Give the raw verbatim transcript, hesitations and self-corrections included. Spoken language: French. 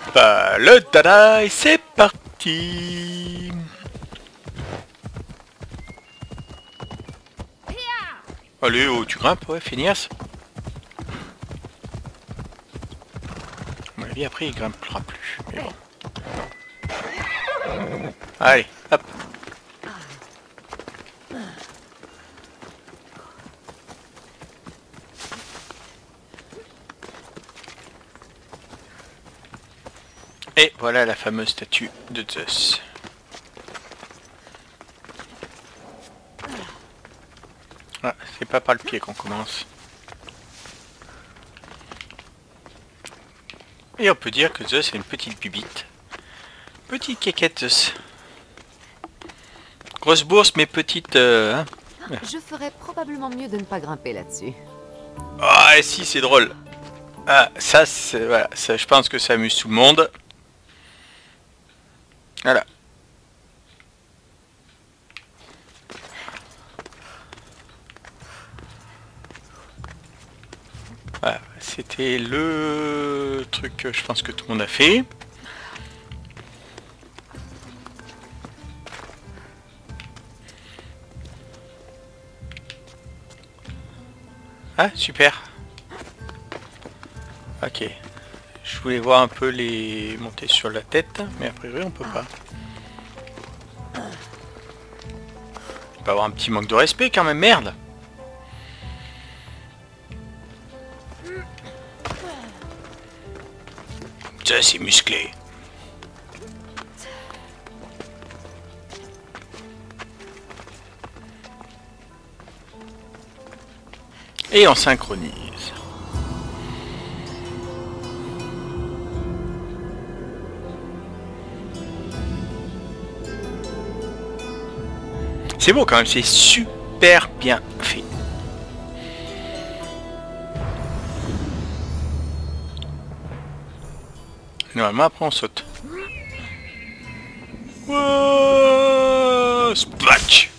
Bah, le dadaï, c'est parti. Allez, oh, tu grimpes, ouais, feignasse. À mon avis, après, il grimpera plus. Mais bon. Allez, hop. Et voilà la fameuse statue de Zeus. Ah, c'est pas par le pied qu'on commence. Et on peut dire que Zeus est une petite bubite. Petite quéquette Zeus. Grosse bourse mais petite... Euh, hein. Je ferais probablement mieux de ne pas grimper là-dessus. Ah si, c'est drôle. Ah, ça, c'est... Voilà, ça, je pense que ça amuse tout le monde. Voilà. Voilà, c'était le truc que je pense que tout le monde a fait. Ah, super. Ok. Je voulais voir un peu les monter sur la tête, mais a priori on peut pas. On peut avoir un petit manque de respect quand même, merde. Ça c'est musclé. Et on synchronise. C'est beau quand même, c'est super bien fait. Normalement après on saute. Wouah, splatch.